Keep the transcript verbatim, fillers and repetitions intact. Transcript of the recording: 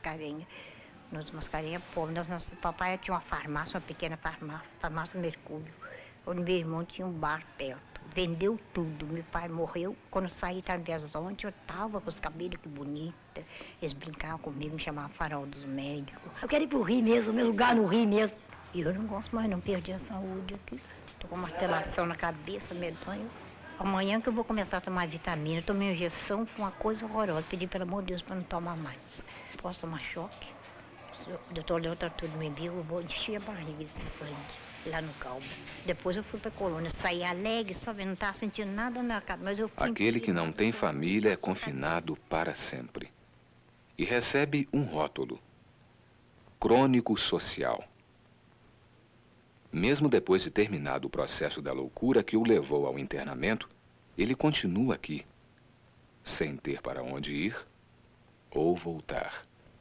Mascarenhas. Nos Mascarenhas, pobre. Nosso, nosso papai tinha uma farmácia, uma pequena farmácia, farmácia Mercúrio, onde meu irmão tinha um bar perto. Vendeu tudo. Meu pai morreu. Quando eu saí, estava em Belo Horizonte, eu estava com os cabelos que bonita. Eles brincavam comigo, me chamavam farol dos médicos. Eu quero ir pro Rio mesmo, meu lugar no Rio mesmo. E eu não gosto mais, não. Perdi a saúde aqui. Estou com uma martelação na cabeça, medonho. Amanhã que eu vou começar a tomar vitamina. Eu tomei uma injeção, foi uma coisa horrorosa. Pedi, pelo amor de Deus, para não tomar mais. Posso tomar choque? O doutor Leão tratou de meu umbigo, eu vou encher a barriga de sangue lá no calmo. Depois eu fui para a colônia, saí alegre, só vendo, não estava sentindo nada na cabeça. Mas eu Aquele que não tem família é confinado para sempre. E recebe um rótulo: crônico social. Mesmo depois de terminado o processo da loucura que o levou ao internamento, ele continua aqui, sem ter para onde ir ou voltar.